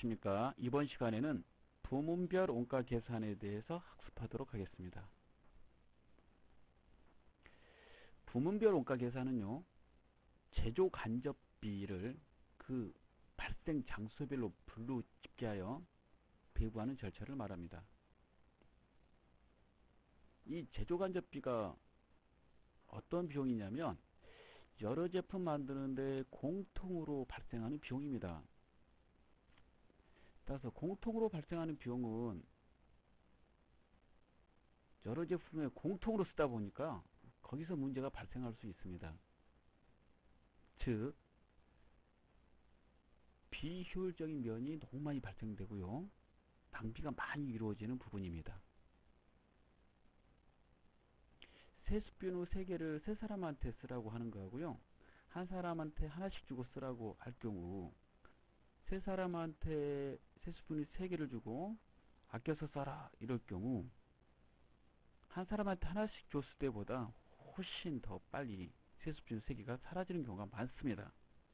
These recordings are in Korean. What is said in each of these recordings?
안녕하십니까. 이번 시간에는 부문별 원가 계산에 대해서 학습하도록 하겠습니다. 부문별 원가 계산은요, 제조 간접비를 그 발생 장소별로 분류 집계하여 배부하는 절차를 말합니다. 이 제조 간접비가 어떤 비용이냐면 여러 제품 만드는데 공통으로 발생하는 비용입니다. 따라서 공통으로 발생하는 비용은 여러 제품에 공통으로 쓰다 보니까 거기서 문제가 발생할 수 있습니다. 즉, 비효율적인 면이 너무 많이 발생되고요. 낭비가 많이 이루어지는 부분입니다. 세숫비누 3개를 3사람한테 쓰라고 하는 거하고요. 한 사람한테 하나씩 주고 쓰라고 할 경우 3사람한테 세숫비누 3개를 주고 아껴서 써라 이럴 경우 한 사람한테 하나씩 줬을 때보다 훨씬 더 빨리 세숫비누 3개가 사라지는 경우가 많습니다.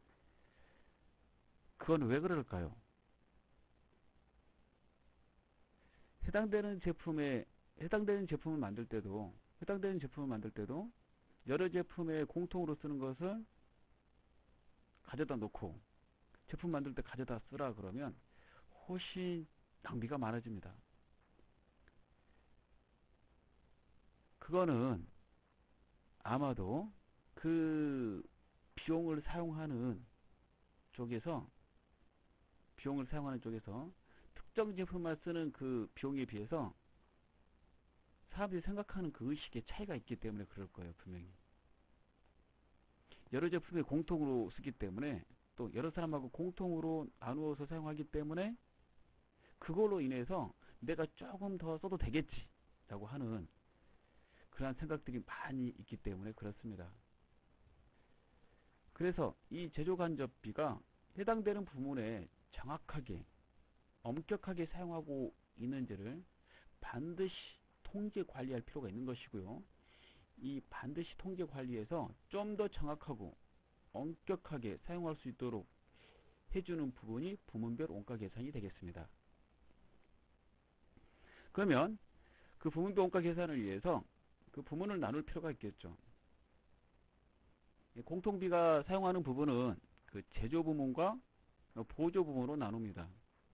그건 왜 그럴까요? 해당되는 제품을 만들 때도 여러 제품에 공통으로 쓰는 것을 가져다 놓고 제품 만들 때 가져다 쓰라 그러면 훨씬 낭비가 많아집니다. 그거는 아마도 그 비용을 사용하는 쪽에서 특정 제품만 쓰는 그 비용에 비해서 사람들이 생각하는 그 의식의 차이가 있기 때문에 그럴 거예요. 분명히 여러 제품에 공통으로 쓰기 때문에 또 여러 사람하고 공통으로 나누어서 사용하기 때문에 그걸로 인해서 내가 조금 더 써도 되겠지 라고 하는 그러한 생각들이 많이 있기 때문에 그렇습니다. 그래서 이 제조간접비가 해당되는 부문에 정확하게 엄격하게 사용하고 있는지를 반드시 통제 관리할 필요가 있는 것이고요. 이 반드시 통제 관리에서 좀 더 정확하고 엄격하게 사용할 수 있도록 해주는 부분이 부문별 원가 계산이 되겠습니다. 그러면 그 부문별 원가 계산을 위해서 그 부문을 나눌 필요가 있겠죠. 공통비가 사용하는 부분은 그 제조 부문과 보조 부문으로 나눕니다.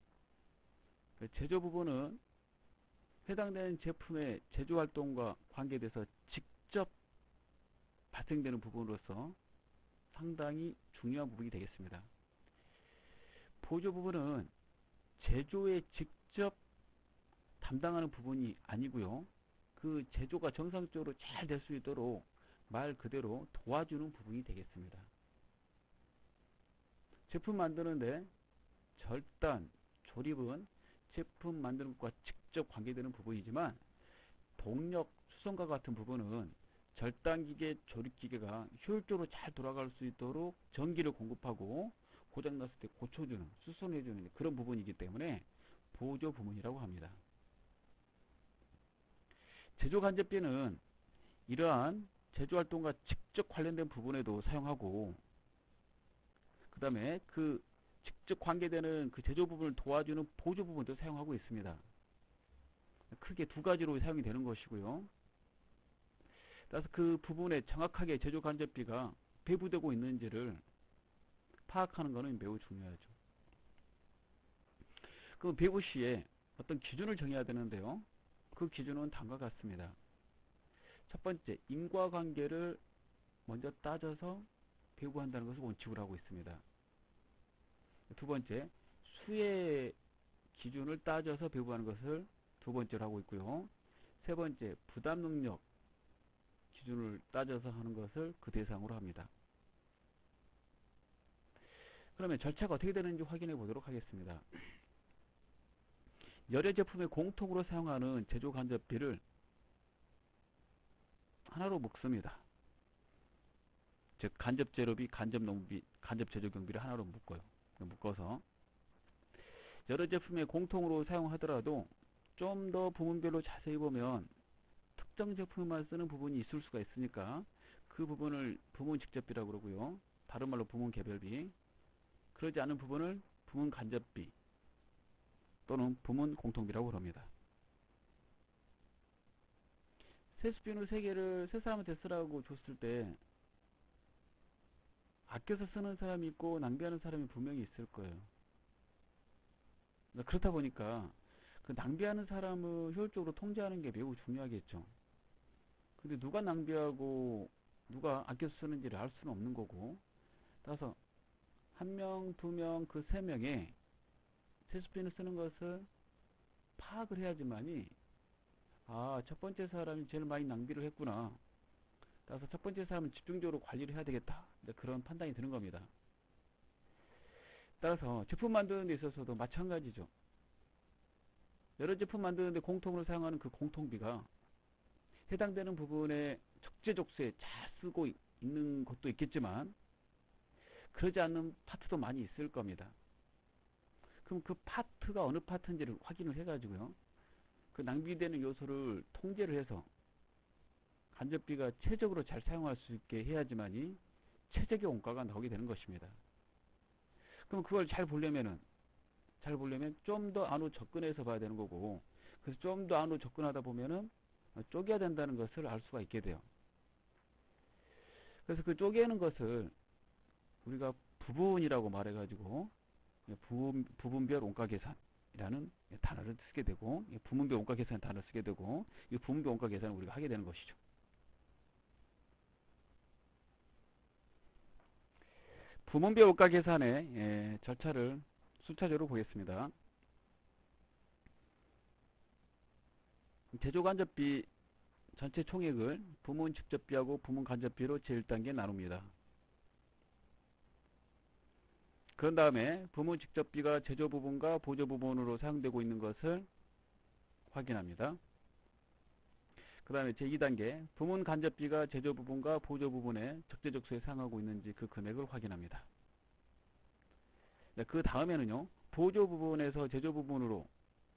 제조 부분은 해당되는 제품의 제조 활동과 관계돼서 직접 발생되는 부분으로서 상당히 중요한 부분이 되겠습니다. 보조 부분은 제조에 직접 담당하는 부분이 아니고요. 그 제조가 정상적으로 잘 될 수 있도록 말 그대로 도와주는 부분이 되겠습니다. 제품 만드는데 절단, 조립은 제품 만드는 것과 직접 관계되는 부분이지만 동력, 수성과 같은 부분은 절단기계, 조립기계가 효율적으로 잘 돌아갈 수 있도록 전기를 공급하고 고장났을 때 고쳐주는, 수선해주는 그런 부분이기 때문에 보조 부문이라고 합니다. 제조간접비는 이러한 제조활동과 직접 관련된 부분에도 사용하고 그 다음에 그 직접 관계되는 그 제조 부분을 도와주는 보조 부분도 사용하고 있습니다. 크게 두 가지로 사용이 되는 것이고요. 따라서 그 부분에 정확하게 제조 간접비가 배부되고 있는지를 파악하는 것은 매우 중요하죠. 그 배부 시에 어떤 기준을 정해야 되는데요. 그 기준은 다음과 같습니다. 첫 번째, 인과관계를 먼저 따져서 배부한다는 것을 원칙으로 하고 있습니다. 두 번째, 수의 기준을 따져서 배부하는 것을 두 번째로 하고 있고요. 세 번째, 부담 능력 기준을 따져서 하는 것을 그 대상으로 합니다. 그러면 절차가 어떻게 되는지 확인해 보도록 하겠습니다. 여러 제품에 공통으로 사용하는 제조 간접비를 하나로 묶습니다. 즉 간접 재료비, 간접 농비, 간접 제조 경비를 하나로 묶어서 여러 제품에 공통으로 사용하더라도 좀 더 부문별로 자세히 보면 특정 제품만 쓰는 부분이 있을 수가 있으니까 그 부분을 부문 직접비라고 그러고요. 다른 말로 부문 개별비. 그러지 않은 부분을 부문 간접비, 또는 부문 공통비라고 그럽니다. 세수비누 3개를 세 사람한테 쓰라고 줬을 때 아껴서 쓰는 사람이 있고 낭비하는 사람이 분명히 있을 거예요. 그렇다 보니까 그 낭비하는 사람을 효율적으로 통제하는 게 매우 중요하겠죠. 근데 누가 낭비하고 누가 아껴서 쓰는지를 알 수는 없는 거고, 따라서 한 명, 두 명, 그 세 명의 세수비를 쓰는 것을 파악을 해야지만이, 아, 첫 번째 사람이 제일 많이 낭비를 했구나. 따라서 첫 번째 사람은 집중적으로 관리를 해야 되겠다. 그런 판단이 드는 겁니다. 따라서 제품 만드는 데 있어서도 마찬가지죠. 여러 제품 만드는데 공통으로 사용하는 그 공통비가 해당되는 부분에 적재적소에 잘 쓰고 있는 것도 있겠지만 그러지 않는 파트도 많이 있을 겁니다. 그럼 그 파트가 어느 파트인지를 확인을 해가지고요. 그 낭비되는 요소를 통제를 해서 간접비가 최적으로 잘 사용할 수 있게 해야지만이 최적의 원가가 나오게 되는 것입니다. 그럼 그걸 잘 보려면 좀 더 안으로 접근해서 봐야 되는 거고, 그래서 좀 더 안으로 접근하다 보면은 쪼개야 된다는 것을 알 수가 있게 돼요. 그래서 그 쪼개는 것을 우리가 부분이라고 말해가지고 부분별 원가 계산이라는 단어를 쓰게 되고, 부분별 원가 계산 단어를 쓰게 되고, 이 부분별 원가 계산을 우리가 하게 되는 것이죠. 부분별 원가 계산의 절차를 순차적으로 보겠습니다. 제조간접비 전체 총액을 부문 직접비하고 부문 간접비로 제1단계 나눕니다. 그런 다음에 부문 직접비가 제조 부분과 보조 부분으로 사용되고 있는 것을 확인합니다. 그 다음에 제2단계 부문 간접비가 제조 부분과 보조 부분에 적재적소에 사용하고 있는지 그 금액을 확인합니다. 그 다음에는요, 보조 부분에서 제조 부분으로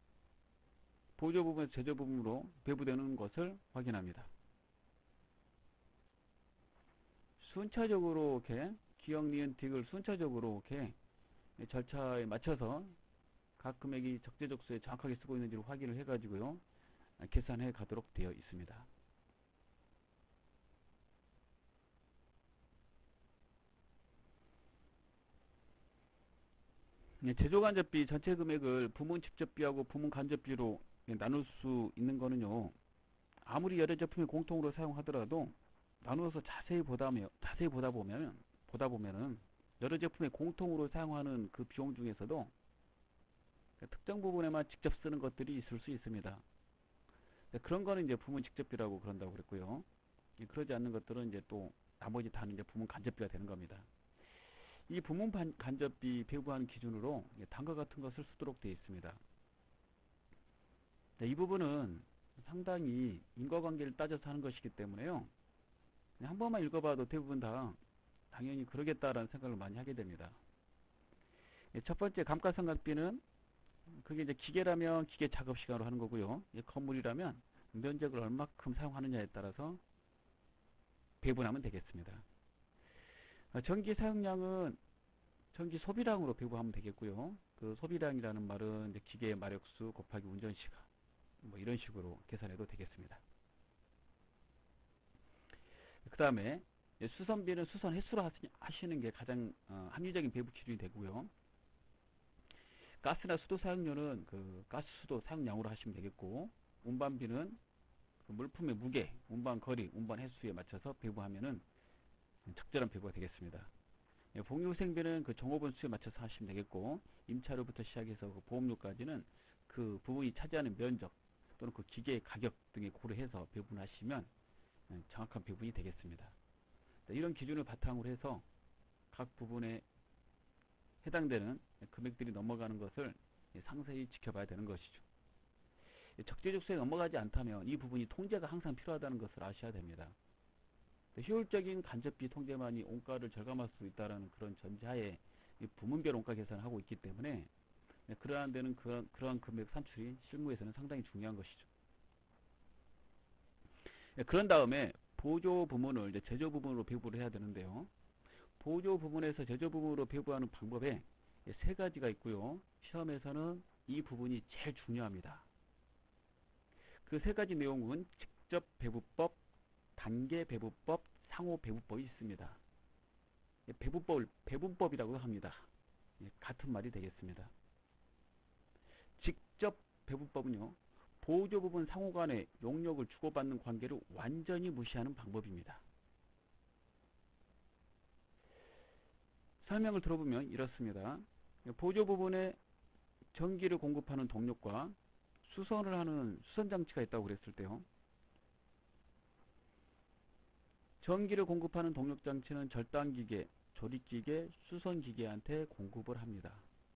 배부되는 것을 확인합니다. 순차적으로 이렇게 기억, 니은, 틱을 순차적으로 이렇게 절차에 맞춰서 각 금액이 적재적소에 정확하게 쓰고 있는지를 확인을 해가지고요, 계산해 가도록 되어 있습니다. 제조간접비 전체 금액을 부문 직접비하고 부문 간접비로 나눌 수 있는 거는요, 아무리 여러 제품을 공통으로 사용하더라도 나누어서 자세히 보다 보면은 여러 제품에 공통으로 사용하는 그 비용 중에서도 특정 부분에만 직접 쓰는 것들이 있을 수 있습니다. 그런 거는 이제 부문 직접비라고 그런다고 그랬고요. 그러지 않는 것들은 이제 또 나머지 다는 이제 부문 간접비가 되는 겁니다. 이 부문 간접비 배부하는 기준으로 단과 같은 것을 쓰도록 되어 있습니다. 이 부분은 상당히 인과관계를 따져서 하는 것이기 때문에요, 그냥 한 번만 읽어봐도 대부분 다 당연히 그러겠다라는 생각을 많이 하게 됩니다. 첫 번째 감가상각비는 그게 이제 기계라면 기계 작업 시간으로 하는 거고요. 건물이라면 면적을 얼마큼 사용하느냐에 따라서 배분하면 되겠습니다. 전기 사용량은 전기 소비량으로 배분하면 되겠고요. 그 소비량이라는 말은 이제 기계의 마력수 곱하기 운전시간, 뭐 이런 식으로 계산해도 되겠습니다. 그 다음에 수선비는 수선 횟수로 하시는 게 가장 합리적인 배분 기준이 되고요. 가스나 수도 사용료는 그 가스 수도 사용량으로 하시면 되겠고, 운반비는 그 물품의 무게, 운반 거리, 운반 횟수에 맞춰서 배부하면은 적절한 배부가 되겠습니다. 복리후생비는 그 종업원 수에 맞춰서 하시면 되겠고, 임차료부터 시작해서 그 보험료까지는 그 부분이 차지하는 면적 또는 그 기계의 가격 등에 고려해서 배분하시면 정확한 배분이 되겠습니다. 이런 기준을 바탕으로 해서 각 부분에 해당되는 금액들이 넘어가는 것을 상세히 지켜봐야 되는 것이죠. 적재적소에 넘어가지 않다면 이 부분이 통제가 항상 필요하다는 것을 아셔야 됩니다. 효율적인 간접비 통제만이 원가를 절감할 수 있다는 그런 전제하에 부문별 원가 계산을 하고 있기 때문에 그러한 데는 그러한 금액 산출이 실무에서는 상당히 중요한 것이죠. 그런 다음에 보조 부문을 이제 제조 부문으로 배부를 해야 되는데요. 보조 부문에서 제조 부문으로 배부하는 방법에 세 가지가 있고요. 시험에서는 이 부분이 제일 중요합니다. 그 세 가지 내용은 직접 배부법, 단계 배부법, 상호 배부법이 있습니다. 배분법이라고 합니다. 같은 말이 되겠습니다. 직접 배분법은요, 보조 부분 상호 간의 용역을 주고받는 관계를 완전히 무시하는 방법입니다. 설명을 들어보면 이렇습니다. 보조 부분에 전기를 공급하는 동력과 수선을 하는 수선장치가 있다고 그랬을 때요, 전기를 공급하는 동력장치는 절단기계, 조립기계, 수선기계한테 공급을 합니다.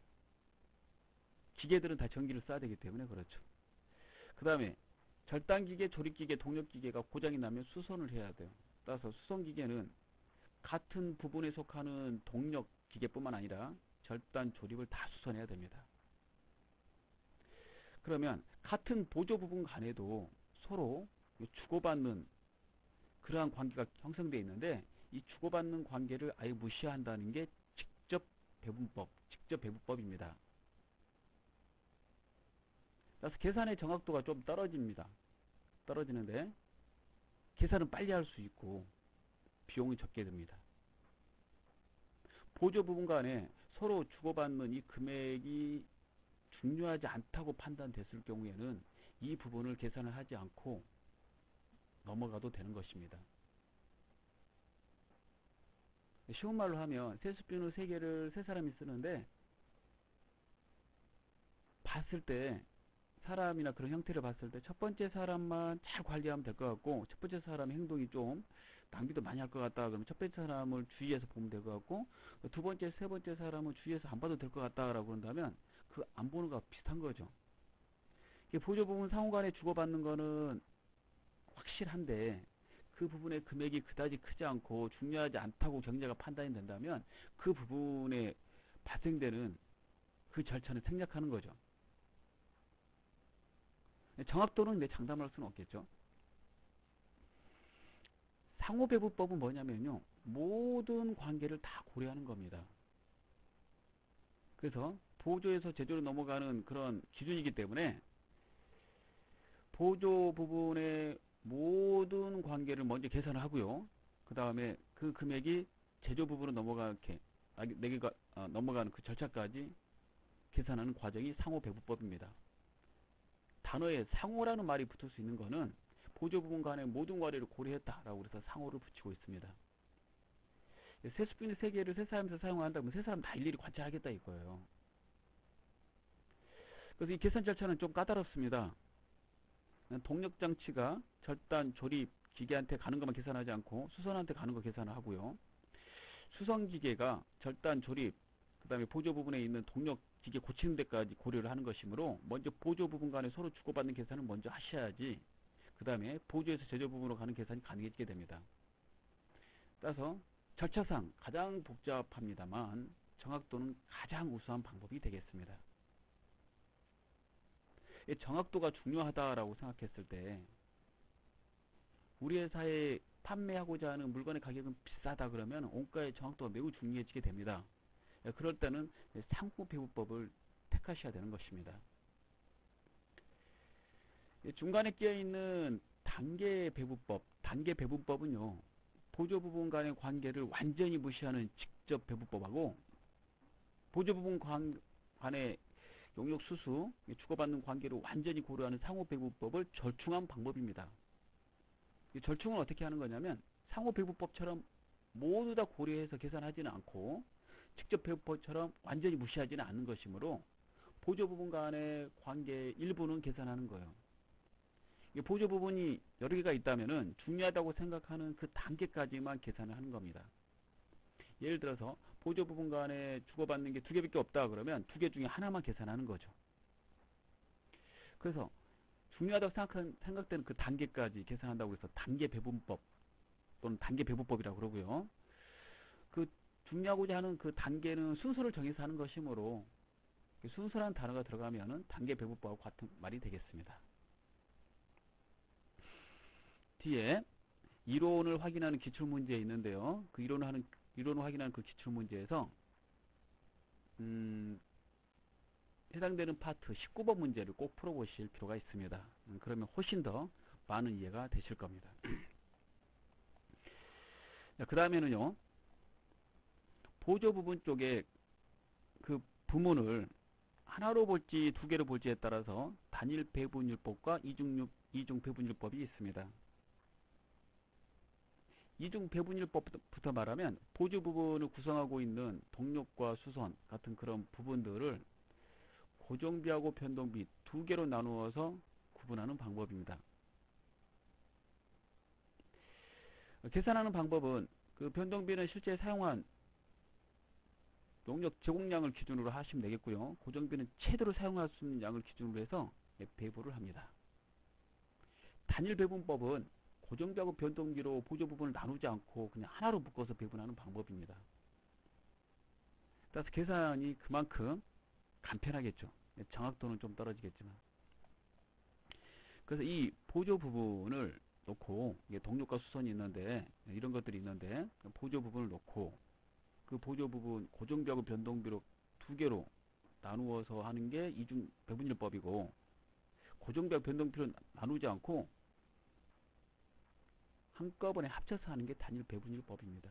기계들은 다 전기를 써야 되기 때문에 그렇죠. 그 다음에 절단기계, 조립기계, 동력기계가 고장이 나면 수선을 해야 돼요. 따라서 수선기계는 같은 부분에 속하는 동력기계뿐만 아니라 절단, 조립을 다 수선해야 됩니다. 그러면 같은 보조 부분 간에도 서로 주고받는 그러한 관계가 형성되어 있는데, 이 주고받는 관계를 아예 무시한다는 게 직접 배분법입니다. 따라서 계산의 정확도가 좀 떨어지는데 계산은 빨리 할 수 있고 비용이 적게 듭니다. 보조 부분 간에 서로 주고받는 이 금액이 중요하지 않다고 판단됐을 경우에는 이 부분을 계산을 하지 않고 넘어가도 되는 것입니다. 쉬운 말로 하면 세수비누 3개를 세 사람이 쓰는데, 봤을 때 사람이나 그런 형태를 봤을 때 첫 번째 사람만 잘 관리하면 될 것 같고, 첫 번째 사람의 행동이 좀 낭비도 많이 할 것 같다 그러면 첫 번째 사람을 주의해서 보면 될 것 같고, 두 번째, 세 번째 사람은 주의해서 안 봐도 될 것 같다라고 그런다면 그 안 보는 거와 비슷한 거죠. 보조 부분 상호 간에 주고받는 거는 확실한데, 그 부분의 금액이 그다지 크지 않고 중요하지 않다고 경제가 판단이 된다면 그 부분에 발생되는 그 절차는 생략하는 거죠. 정확도는 장담할 수는 없겠죠. 상호배분법은 뭐냐면요, 모든 관계를 다 고려하는 겁니다. 그래서 보조에서 제조로 넘어가는 그런 기준이기 때문에 보조 부분의 모든 관계를 먼저 계산을 하고요. 그 다음에 그 금액이 제조 부분으로 넘어가는 그 절차까지 계산하는 과정이 상호배분법입니다. 단어에 상호라는 말이 붙을 수 있는 거는 보조 부분 간의 모든 관계를 고려했다라고 해서 상호를 붙이고 있습니다. 세수비누 3개를 세 사람에서 사용한다면 세 사람 다 일일이 관찰하겠다 이거예요. 그래서 이 계산 절차는 좀 까다롭습니다. 동력장치가 절단, 조립, 기계한테 가는 것만 계산하지 않고 수선한테 가는 거 계산을 하고요. 수선기계가 절단, 조립, 그 다음에 보조 부분에 있는 동력 기계 고치는 데까지 고려를 하는 것이므로 먼저 보조 부분 간에 서로 주고받는 계산을 먼저 하셔야지 그 다음에 보조에서 제조 부분으로 가는 계산이 가능해지게 됩니다. 따라서 절차상 가장 복잡합니다만 정확도는 가장 우수한 방법이 되겠습니다. 정확도가 중요하다라고 생각했을 때 우리 회사에 판매하고자 하는 물건의 가격은 비싸다 그러면 원가의 정확도가 매우 중요해지게 됩니다. 그럴 때는 상호 배분법을 택하셔야 되는 것입니다. 중간에 끼어있는 단계 배분법은요, 보조 부분 간의 관계를 완전히 무시하는 직접 배분법하고 보조 부분 간의 용역 수수, 주고받는 관계를 완전히 고려하는 상호 배분법을 절충한 방법입니다. 이 절충은 어떻게 하는 거냐면 상호 배분법처럼 모두 다 고려해서 계산하지는 않고 직접 배분법처럼 완전히 무시하지는 않는 것이므로 보조 부분 간의 관계 일부는 계산하는 거예요. 보조 부분이 여러 개가 있다면은 중요하다고 생각하는 그 단계까지만 계산을 하는 겁니다. 예를 들어서 보조 부분 간에 주고받는 게 2개밖에 없다 그러면 2개 중에 하나만 계산하는 거죠. 그래서 중요하다고 생각되는 그 단계까지 계산한다고 해서 단계 배분법 또는 단계 배분법이라고 그러고요. 그 중요하고자 하는 그 단계는 순서를 정해서 하는 것이므로 순서라는 단어가 들어가면은 단계 배분법하고 같은 말이 되겠습니다. 뒤에 이론을 확인하는 기출문제 있는데요. 그 이론을 확인하는 그 기출문제에서 해당되는 파트 19번 문제를 꼭 풀어보실 필요가 있습니다. 그러면 훨씬 더 많은 이해가 되실 겁니다. 그 다음에는요, 보조 부분 쪽에 그 부문을 하나로 볼지 두 개로 볼지에 따라서 단일 배분율법과 이중 배분율법이 있습니다. 이중 배분율법부터 말하면 보조 부분을 구성하고 있는 동력과 수선 같은 그런 부분들을 고정비하고 변동비 두 개로 나누어서 구분하는 방법입니다. 계산하는 방법은 그 변동비는 실제 사용한 용역 제공량을 기준으로 하시면 되겠고요. 고정비는 최대로 사용할 수 있는 양을 기준으로 해서 배분을 합니다. 단일 배분법은 고정비하고 변동비로 보조 부분을 나누지 않고 그냥 하나로 묶어서 배분하는 방법입니다. 따라서 계산이 그만큼 간편하겠죠. 정확도는 좀 떨어지겠지만. 그래서 이 보조 부분을 놓고 동력과 수선이 있는데 이런 것들이 있는데 보조 부분을 놓고 그 보조 부분 고정비하고 변동비로 두 개로 나누어서 하는 게 이중 배분율법이고, 고정비하고 변동비로 나누지 않고 한꺼번에 합쳐서 하는 게 단일 배분율법입니다.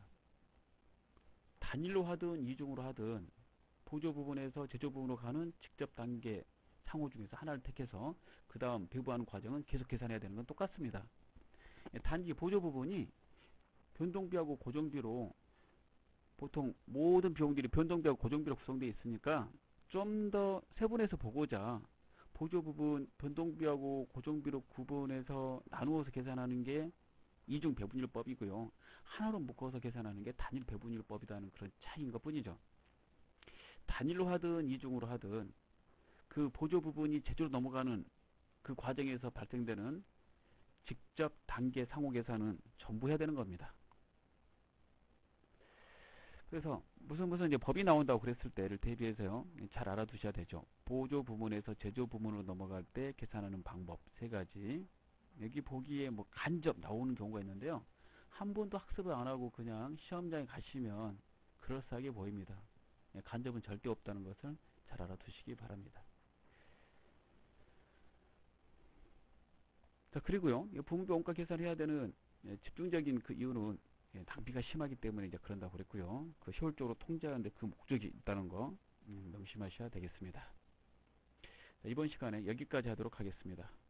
단일로 하든 이중으로 하든 보조 부분에서 제조 부분으로 가는 직접 단계 상호 중에서 하나를 택해서 그 다음 배분하는 과정은 계속 계산해야 되는 건 똑같습니다. 단지 보조 부분이 변동비하고 고정비로 보통 모든 비용들이 변동비하고 고정비로 구성되어 있으니까 좀 더 세분해서 보고자 보조 부분 변동비하고 고정비로 구분해서 나누어서 계산하는 게 이중 배분율법이고요. 하나로 묶어서 계산하는 게 단일 배분율법이라는 그런 차이인 것 뿐이죠. 단일로 하든 이중으로 하든 그 보조 부분이 제조로 넘어가는 그 과정에서 발생되는 직접 단계 상호 계산은 전부 해야 되는 겁니다. 그래서 무슨 이제 법이 나온다고 그랬을 때를 대비해서요, 잘 알아두셔야 되죠. 보조 부문에서 제조 부문으로 넘어갈 때 계산하는 방법 세 가지. 여기 보기에 뭐 간접 나오는 경우가 있는데요. 한 번도 학습을 안 하고 그냥 시험장에 가시면 그럴싸하게 보입니다. 간접은 절대 없다는 것을 잘 알아두시기 바랍니다. 자, 그리고요, 부문비 원가 계산을 해야 되는 집중적인 그 이유는 낭비가 심하기 때문에 이제 그런다고 그랬고요. 그 효율적으로 통제하는데 그 목적이 있다는 거 명심하셔야 되겠습니다. 자, 이번 시간에 여기까지 하도록 하겠습니다.